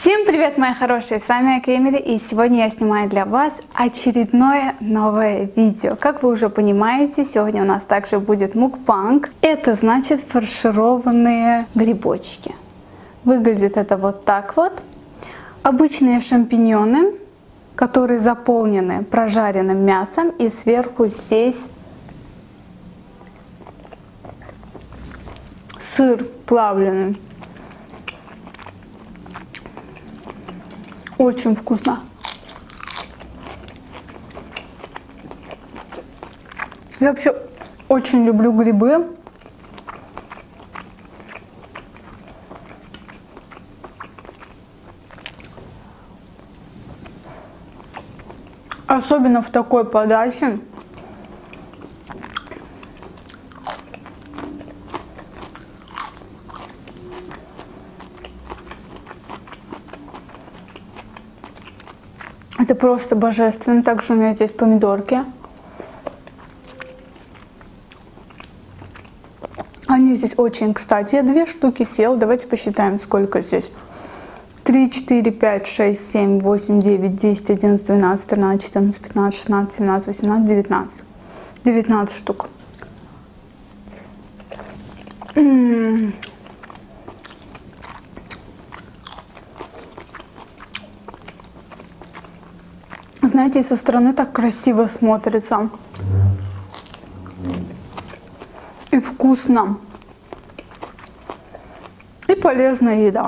Всем привет, мои хорошие, с вами Эмили, и сегодня я снимаю для вас очередное новое видео. Как вы уже понимаете, сегодня у нас также будет мукбанг. Это значит фаршированные грибочки. Выглядит это вот так вот. Обычные шампиньоны, которые заполнены прожаренным мясом, и сверху здесь сыр плавленый. Очень вкусно. Я вообще очень люблю грибы. Особенно в такой подаче. Это просто божественно. Также у меня здесь помидорки. Они здесь очень кстати. Я 2 штуки съел. Давайте посчитаем, сколько здесь. 3, 4, 5, 6, 7, 8, 9, 10, 11, 12, 13, 14, 15, 16, 17, 18, 19. 19 штук. Знаете, со стороны так красиво смотрится. И вкусно. И полезная еда.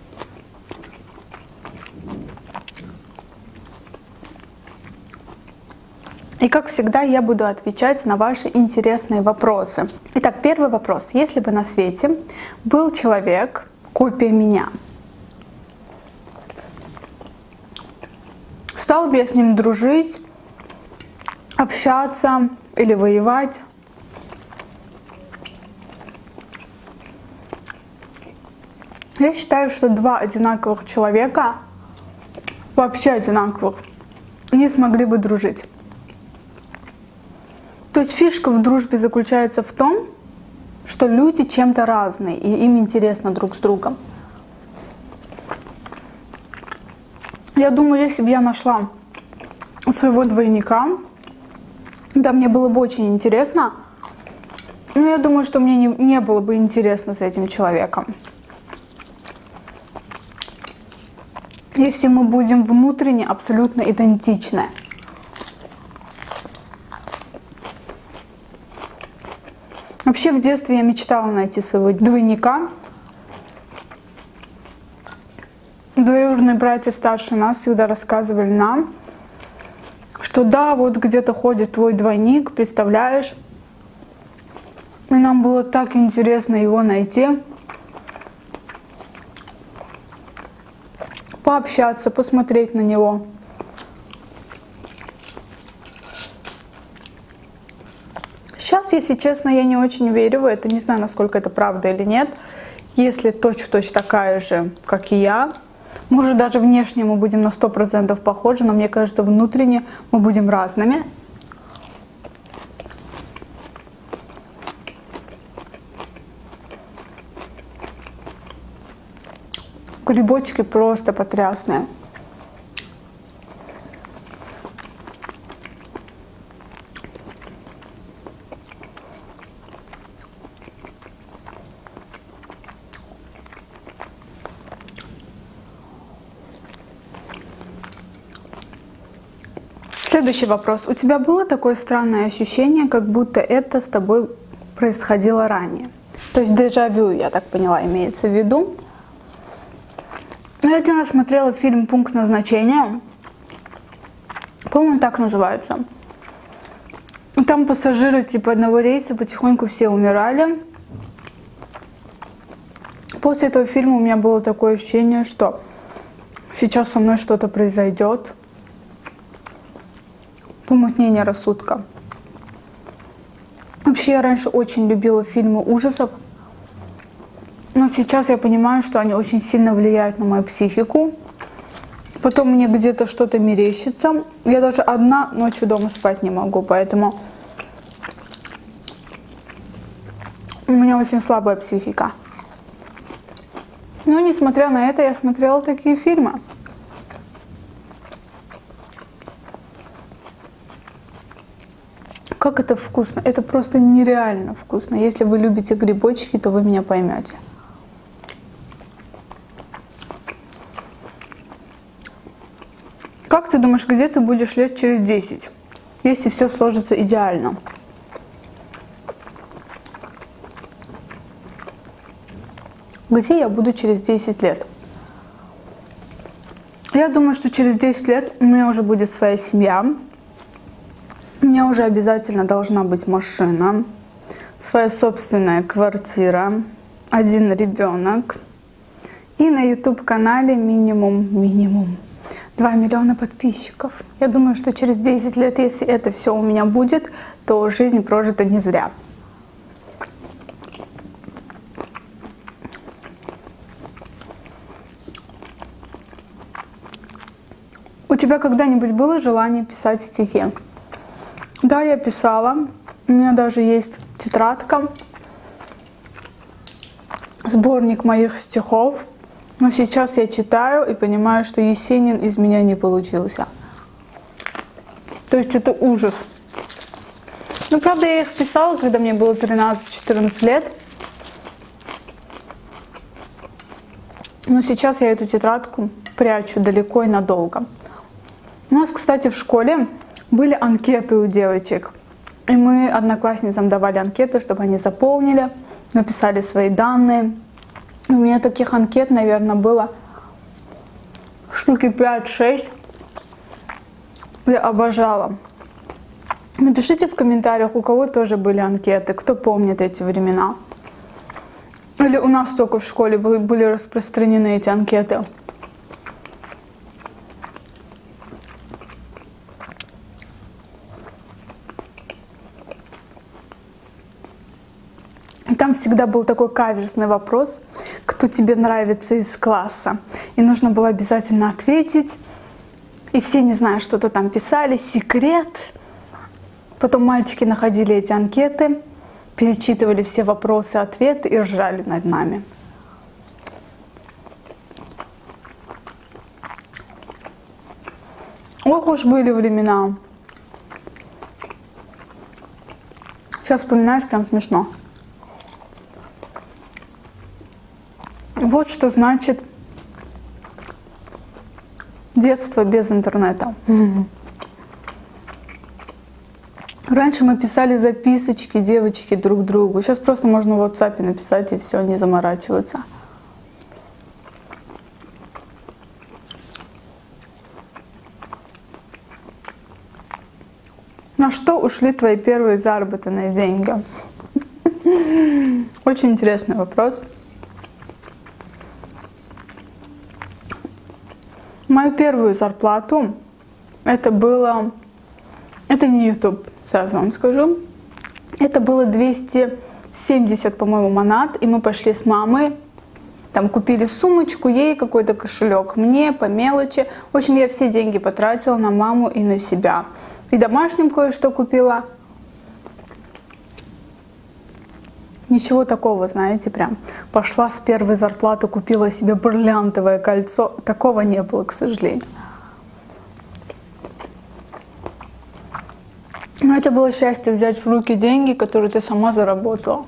И как всегда, я буду отвечать на ваши интересные вопросы. Итак, первый вопрос. Если бы на свете был человек, копия меня, стал бы я с ним дружить, общаться или воевать? Я считаю, что 2 одинаковых человека, вообще одинаковых, не смогли бы дружить. То есть фишка в дружбе заключается в том, что люди чем-то разные, и им интересно друг с другом. Я думаю, если бы я нашла своего двойника, да, мне было бы очень интересно, но я думаю, что мне не было бы интересно с этим человеком. Если мы будем внутренне абсолютно идентичны. Вообще в детстве я мечтала найти своего двойника. Двоюродные братья старше нас всегда рассказывали нам, что да, вот где-то ходит твой двойник, представляешь? И нам было так интересно его найти, пообщаться, посмотреть на него. Сейчас, если честно, я не очень верю в это, не знаю, насколько это правда или нет. Если точь-в-точь такая же, как и я, может, даже внешне мы будем на 100% похожи, но мне кажется, внутренне мы будем разными. Грибочки просто потрясные. Следующий вопрос. У тебя было такое странное ощущение, как будто это с тобой происходило ранее? То есть дежавю, я так поняла, имеется в виду. Я один раз смотрела фильм «Пункт назначения». По-моему, он так называется. Там пассажиры типа одного рейса потихоньку все умирали. После этого фильма у меня было такое ощущение, что сейчас со мной что-то произойдет. Помутнение рассудка. Вообще, я раньше очень любила фильмы ужасов, но сейчас я понимаю, что они очень сильно влияют на мою психику. Потом мне где-то что-то мерещится. Я даже одна ночью дома спать не могу, поэтому у меня очень слабая психика. Но несмотря на это, я смотрела такие фильмы. Как это вкусно! Это просто нереально вкусно. Если вы любите грибочки, то вы меня поймете. Как ты думаешь, где ты будешь лет через 10, если все сложится идеально? Где я буду через 10 лет? Я думаю, что через 10 лет у меня уже будет своя семья. У меня уже обязательно должна быть машина, своя собственная квартира, один ребенок. И на YouTube-канале минимум 2 миллиона подписчиков. Я думаю, что через 10 лет, если это все у меня будет, то жизнь прожита не зря. У тебя когда-нибудь было желание писать стихи? Да, я писала. У меня даже есть тетрадка, сборник моих стихов. Но сейчас я читаю и понимаю, что Есенин из меня не получился. То есть это ужас. Ну, правда, я их писала, когда мне было 13-14 лет. Но сейчас я эту тетрадку прячу далеко и надолго. У нас, кстати, в школе были анкеты у девочек. И мы одноклассницам давали анкеты, чтобы они заполнили, написали свои данные. У меня таких анкет, наверное, было штуки 5-6. Я обожала. Напишите в комментариях, у кого тоже были анкеты, кто помнит эти времена. Или у нас только в школе были распространены эти анкеты. И там всегда был такой каверзный вопрос, кто тебе нравится из класса. И нужно было обязательно ответить. И все, не знаю, что-то там писали, секрет. Потом мальчики находили эти анкеты, перечитывали все вопросы, ответы и ржали над нами. Ох уж были времена. Сейчас вспоминаешь, прям смешно. Вот что значит детство без интернета. Раньше мы писали записочки, девочки, друг другу. Сейчас просто можно в WhatsApp написать и все, не заморачиваться. На что ушли твои первые заработанные деньги? Очень интересный вопрос. Мою первую зарплату, это не YouTube, сразу вам скажу, это было 270, по-моему, монат, и мы пошли с мамой, там купили сумочку, ей какой-то кошелек, мне по мелочи. В общем, я все деньги потратила на маму и на себя. И домашним кое-что купила. Ничего такого, знаете, прям пошла с первой зарплаты, купила себе бриллиантовое кольцо. Такого не было, к сожалению. Но это было счастье взять в руки деньги, которые ты сама заработала.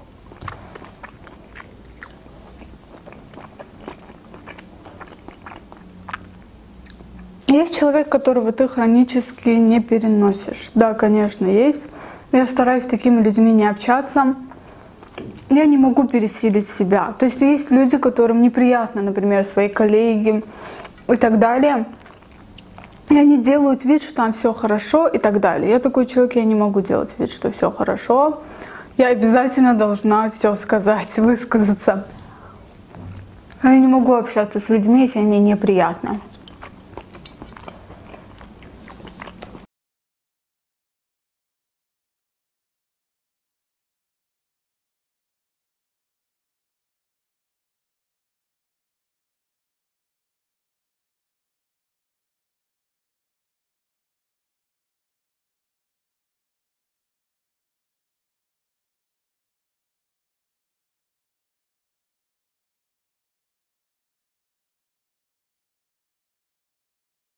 Есть человек, которого ты хронически не переносишь. Да, конечно, есть. Я стараюсь с такими людьми не общаться. Я не могу пересилить себя. То есть есть люди, которым неприятно, например, свои коллеги и так далее. И они делают вид, что там все хорошо и так далее. Я такой человек, я не могу делать вид, что все хорошо. Я обязательно должна все сказать, высказаться. Я не могу общаться с людьми, если они неприятны.